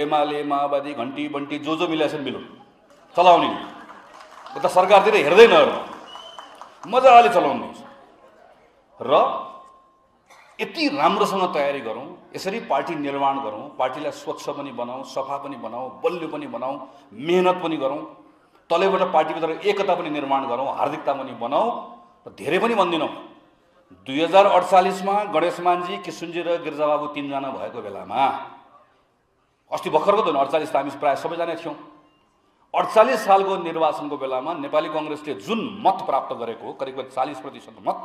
एमाले माओवादी घन्टी बन्टी जो मिलाछन् मिलो चलाउने उता सरकारतिर हेर्दै नहेर्नु मजाले चलाउनु र यति राम्रोसँग तयारी गरौँ यसरी पार्टी निर्माण गरौँ पार्टीलाई स्वच्छ पनि बनाऊ सफा पनि बनाऊ बलियो पनि बनाऊ मेहनत पनि गरौँ तलैबाट पार्टीभित्र एकता पनि निर्माण गरौँ हार्दिकता पनि बनाऊ र धेरै पनि भन्दिनौँ 2048 मा गणेशमानजी किशुनजी र गिरिजाबाबु 3 जना भएको बेलामा अस्ति भर्खरको त 48 हामी प्राय सबैजना थियौँ 48 सालको निर्वाचनको बेलामा नेपाली कांग्रेसले जुन मत प्राप्त गरेको करिब 40% मत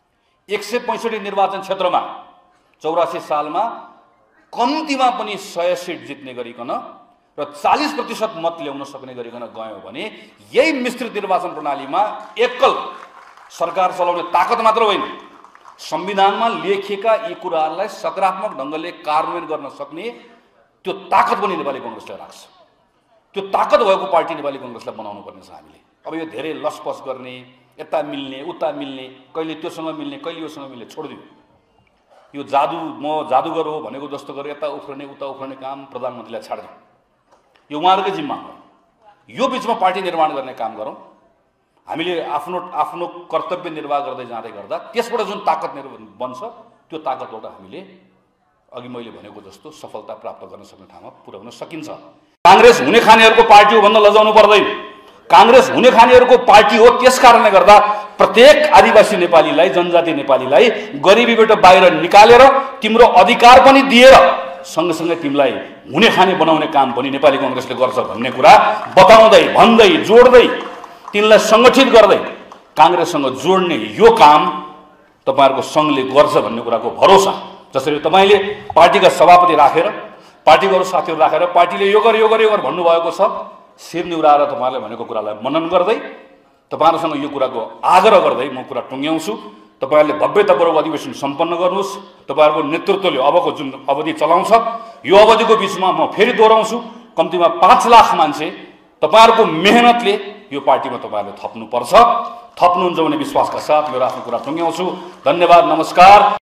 165 निर्वाचन क्षेत्रमा 84 सालमा कम्तीमा पनि 100 सिट जित्ने गरिकन र 40% मत ल्याउन सक्ने गरिकन गयो भने यही मिश्रित निर्वाचन प्रणालीमा एकल सरकार चलाउने ताकत मात्र होइन संविधानमा लेखिएका यी कुराहरूलाई सकारात्मक ढंगले कार्यान्वयन गर्न सक्ने त्यो ताकत पनि नेपाली कांग्रेसले राख्छ त्यो ताकत भएको पार्टी नेपाली कांग्रेसलाई बनाउनु पर्ने छ हामीले अब यो धेरै लसपस गर्ने यता मिल्ने उता मिल्ने कहिले त्योसँग मिल्ने कहिले योसँग मिल्ने छोड्दियो यो जादु म जादुगर हो भनेको जस्तो गरे यता उफ्रने उता उफ्रने काम प्रधानमन्त्रीलाई छाड्दियो यो उहाँहरुकै जिम्मा हो यो बीचमा पार्टी निर्माण गर्ने काम गरौँ हामीले आफ्नो कर्तव्य निर्वाह गर्दै जाँदै गर्दा त्यसबाट जुन ताकत बन्छ त्यो ताकतबाट हामीले अघि मैले भनेको जस्तो सफलता प्राप्त गर्न सक्ने ठाउँमा पुर्याउन सकिन्छ कांग्रेस हुने खानेहरुको पार्टी हो भन्न लजाउनु पर्दैन कांग्रेस हुने खानेहरुको पार्टी हो त्यसकारणले गर्दा प्रत्येक आदिवासी नेपालीलाई जनजाति नेपालीलाई गरिबीबाट बाहिर निकालेर तिम्रो अधिकार पनि दिएर सँगसँगै तिमीलाई हुने खाने बनाउने काम पनि नेपाली कांग्रेसले गर्छ भन्ने कुरा बताउँदै भन्दै जोड्दै तिनलाई संगठित गर्दै कांग्रेससँग जोड्ने यो काम तपाईहरुको संघले गर्छ भन्ने कुराको भरोसा जसरी तपाईले पार्टीका सभापति राखेर पार्टीको अरु साथीहरु राखेर पार्टीले यो गर भन्नु भएको छ शिर निउराएर तपाईहरुले भनेको कुरालाई मनन गर्दै तपाईहरुसँग यो कुराको आग्रह गर्दै म कुरा टुङ्ग्याउँछु तपाईहरुले भव्यतापूर्वक अधिवेशन सम्पन्न गर्नुस् तपाईहरुको नेतृत्वले अबको जुन अवधि चलाउँछ यो अवधिको बीचमा म फेरि दोहोर्याउँछु कम्तीमा 5 लाख मान्छे तपाईहरुको मेहनतले यो पार्टीमा तपाईहरुले थप्नुपर्छ थप्नुहुन्छ भन्ने विश्वासका साथ मेरो आफ्नो कुरा टुङ्ग्याउँछु धन्यवाद नमस्कार।